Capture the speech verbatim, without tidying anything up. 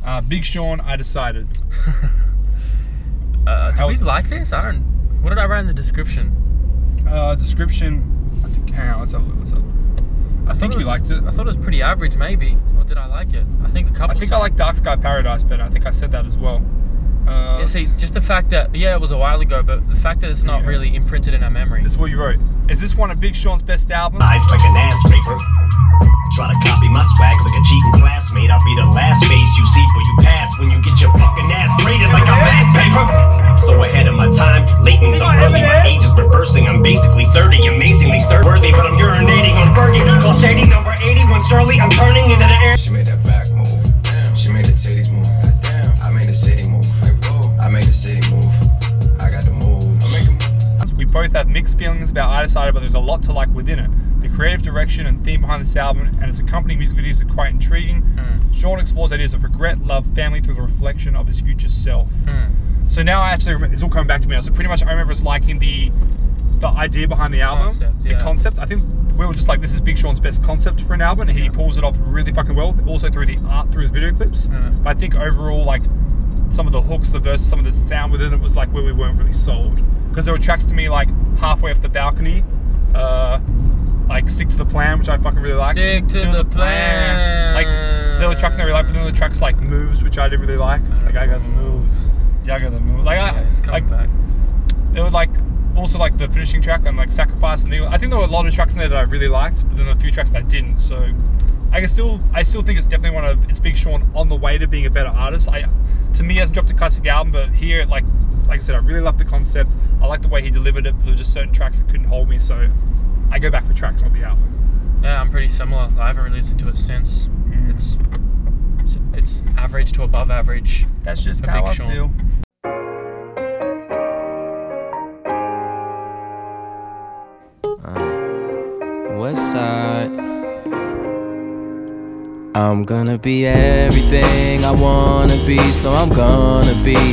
Uh, Big Sean, I decided. uh, do we was, like this? I don't. What did I write in the description? Uh, description. I think. Hang on. Let's have a look. Let's have a look. I, I think you was, liked it. I thought it was pretty average, maybe. Or did I like it? I think a couple. I think songs. I like Dark Sky Paradise better. I think I said that as well. Uh, yeah, see, just the fact that, yeah, it was a while ago, but the fact that it's not yeah. really imprinted in our memory. This is what you wrote. Is this one of Big Sean's best albums? Eyes like an ass raper. Try to copy my swag like a cheating classmate. I'll be the last face you see before you pass when you get your fucking ass graded like a math paper. So ahead of my time, late means I'm early. My age is reversing. I'm basically thirty, amazingly stir-worthy, but I'm urinating on Fergie. Call Shady number eighty-one Shirley. I'm turning into the air. She made that back move. Damn. She made the titties move. Damn. I made the city move. I made the city move. I got the moves. I make them. We both have mixed feelings about I Decided, but there's a lot to like within it. The creative direction and theme behind this album and its accompanying music videos are quite intriguing. Mm. Sean explores ideas of regret, love, family through the reflection of his future self. Mm. So now I actually remember, it's all coming back to me. So pretty much I remember us liking the the idea behind the album, concept, the yeah. concept. I think we were just like, this is Big Sean's best concept for an album, and he pulls it off really fucking well. Also through the art, through his video clips. Mm. But I think overall, like some of the hooks, the verses, some of the sound within it was like where we weren't really sold. Because there were tracks to me like halfway off the balcony, uh, like Stick to the Plan, which I fucking really liked. Stick to, to the, the plan. plan. Like there were tracks that I really liked, but then there were tracks like Moves, which I didn't really like. Like I got the moves, yeah, I got the moves. Like yeah, I, it's coming like, back. It was like also like the finishing track and like Sacrifice. And I think there were a lot of tracks in there that I really liked, but then a few tracks that I didn't. So I can still, I still think it's definitely one of it's Big Sean on the way to being a better artist. I, to me, he hasn't dropped a classic album, but here, like, like I said, I really love the concept. I like the way he delivered it, but there were just certain tracks that couldn't hold me. So I go back for tracks on the album. Yeah, I'm pretty similar. I haven't really listened to it since. Mm. It's it's average to above average. That's just for how Big I Sean. feel. Uh, West Side. I'm gonna be everything I wanna be, so I'm gonna be